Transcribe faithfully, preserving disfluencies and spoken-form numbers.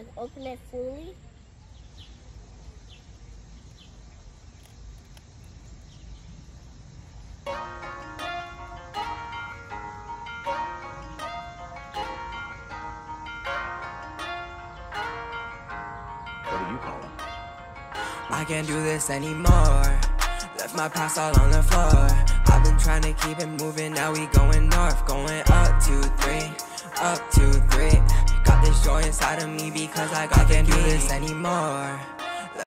Let's open it fully. What do you call him? I can't do this anymore. Left my past all on the floor. I've been trying to keep it moving. Now we going north, going up two, three, up two, three. Got this joy inside of me because I, got I can't do this anymore.